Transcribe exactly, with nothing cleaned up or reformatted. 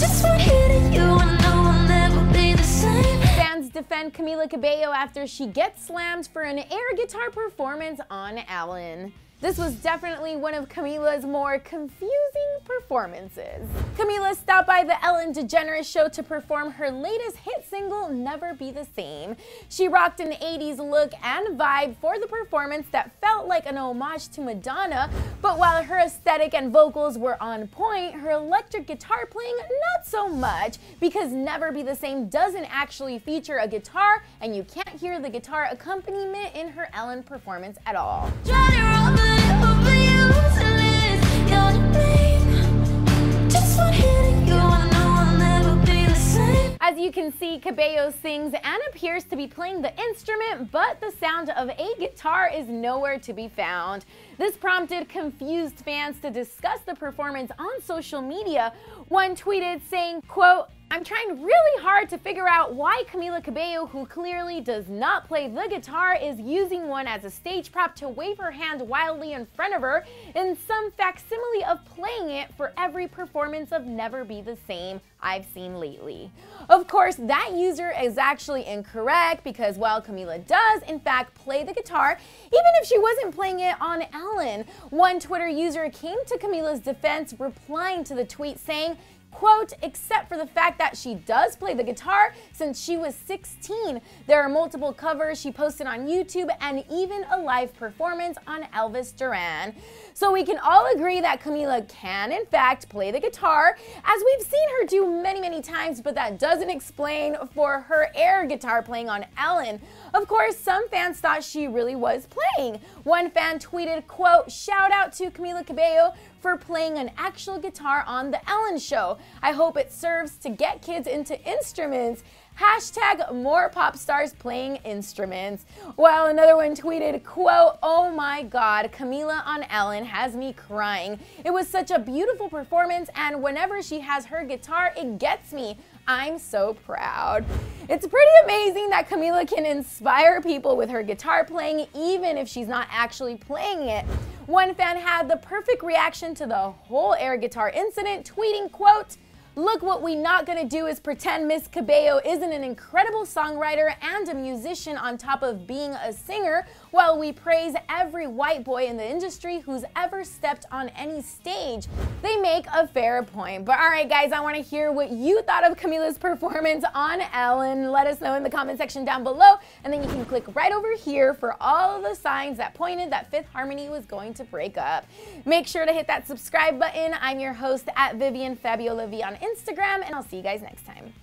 Just one hit of you, I know I'll never be the same. Fans defend Camila Cabello after she gets slammed for an air guitar performance on Ellen. This was definitely one of Camila's more confusing performances. Camila stopped by the Ellen DeGeneres Show to perform her latest hit single, Never Be the Same. She rocked an eighties look and vibe for the performance that felt like an homage to Madonna, but while her aesthetic and vocals were on point, her electric guitar playing not so much, because Never Be the Same doesn't actually feature a guitar, and you can't hear the guitar accompaniment in her Ellen performance at all. As you can see, Cabello sings and appears to be playing the instrument, but the sound of a guitar is nowhere to be found. This prompted confused fans to discuss the performance on social media. One tweeted saying, quote, "I'm trying really hard to figure out why Camila Cabello, who clearly does not play the guitar, is using one as a stage prop to wave her hand wildly in front of her in some facsimile of playing it for every performance of Never Be the Same I've seen lately." Of course, that user is actually incorrect, because while Camila does in fact play the guitar, even if she wasn't playing it on Ellen, one Twitter user came to Camila's defense, replying to the tweet saying, quote, "Except for the fact that she does play the guitar since she was sixteen. There are multiple covers she posted on YouTube and even a live performance on Elvis Duran." So we can all agree that Camila can in fact play the guitar, as we've seen her do many, many times, but that doesn't explain for her air guitar playing on Ellen. Of course, some fans thought she really was playing. One fan tweeted, quote, "Shout out to Camila Cabello for playing an actual guitar on the Ellen Show. I hope it serves to get kids into instruments. Hashtag more pop stars playing instruments." While another one tweeted, quote, "Oh my God, Camila on Ellen has me crying. It was such a beautiful performance, and whenever she has her guitar, it gets me. I'm so proud." It's pretty amazing that Camila can inspire people with her guitar playing, even if she's not actually playing it. One fan had the perfect reaction to the whole air guitar incident, tweeting, quote, "Look, what we not gonna do is pretend Miss Cabello isn't an incredible songwriter and a musician on top of being a singer, while we praise every white boy in the industry who's ever stepped on any stage." They make a fair point. But all right, guys, I want to hear what you thought of Camila's performance on Ellen. Let us know in the comment section down below, and then you can click right over here for all of the signs that pointed that Fifth Harmony was going to break up. Make sure to hit that subscribe button. I'm your host at Vivian Fabiola V on Instagram, and I'll see you guys next time.